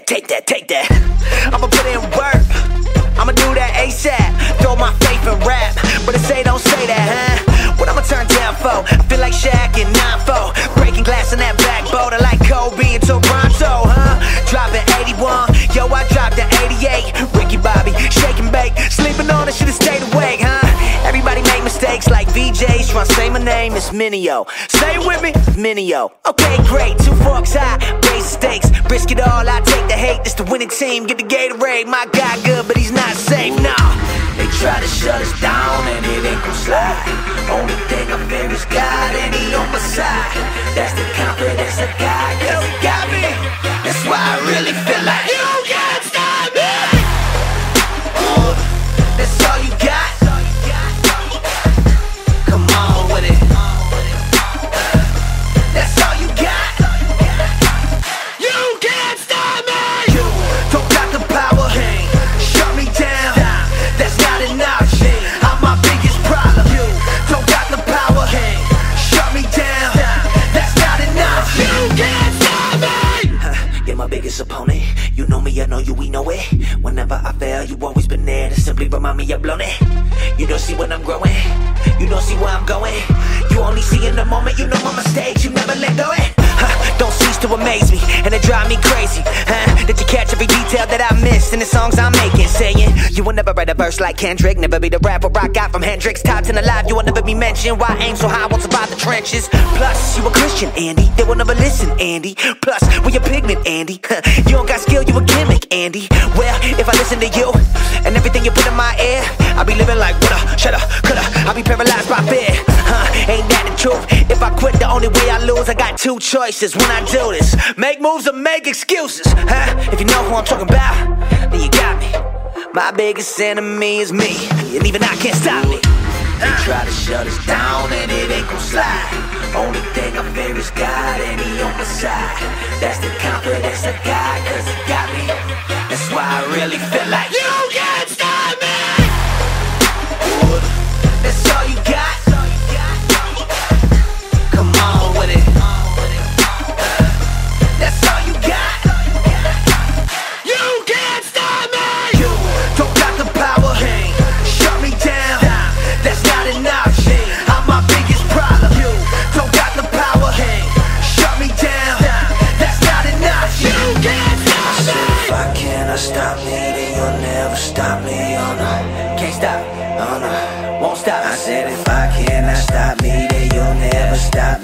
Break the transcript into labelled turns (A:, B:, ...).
A: that, take that, take that. I'ma put in work, I'ma do that ASAP. Throw my faith in rap, but they say don't say that, huh? What I'ma turn down for? I feel like Shaq in 9-4, breaking glass in that backboard. I like Kobe and Toronto, huh? Dropping 81, yo, I dropped the 88. Ricky Bobby, shake and bake, sleeping on it, should've stayed awake, huh? Everybody make mistakes like VJs, tryna say my name, it's Minio. Say it with me, Minio. Okay, great, 2 forks high, raise the stakes, risk it all, I take the hate. This the winning team, get the Gatorade. My guy good, but he's not safe, nah.
B: They try to shut us down and it ain't gon' slide. Only thing I fear is God and he on my side. That's the confidence I got, cause he got me. That's why I really feel like you can't stop me. That's all you got. Come on with it. That's all you got. You can't stop me. You don't got the power. Shut me down. That's not enough. I'm my biggest problem. You don't got the power. Shut me down. That's not enough. You can't stop me.
A: You're my biggest opponent. You know me, I know you, we know it. Whenever I fail, you always been there to simply remind me I've blown it. You don't see when I'm growing. You don't see where I'm going. You only see in the moment. You know my mistakes. You never let go it. Don't cease to amaze me, and it drive me crazy, huh? Did you catch every detail that I missed in the songs I'm making? Saying you will never write a verse like Kendrick, never be the rapper I got from Hendrix. Top 10 alive, you will never be mentioned. Why aim so high, won't survive the trenches? Plus, you a Christian, Andy, they will never listen, Andy. Plus, we a pigment, Andy. You don't got skill, you a gimmick, Andy. Well, if I listen to you and everything you put in my ear, I'll be living like woulda, shoulda, coulda. I'll be paralyzed by fear, ain't that the truth? If I quit, the only way I lose. I got 2 choices when I do this: make moves or make excuses, huh? If you know who I'm talking about, then you got me. My biggest enemy is me, and even I can't stop me.
B: They try to shut us down and it ain't gon' slide. Only thing I fear is God and he on my side. That's the confidence I got, cause he got me. That's why I really feel like you can't stop me. That's all you got. Come on with it. That's all you got. You can't stop me. You don't got the power. Shut me down. That's not enough. I'm my biggest problem. You don't got the power. Shut me down. That's not enough. You can't stop me. If I cannot stop me, then you'll never stop me. Oh no, can't stop. Oh no, won't stop. I said if I cannot stop me, then you'll never stop me.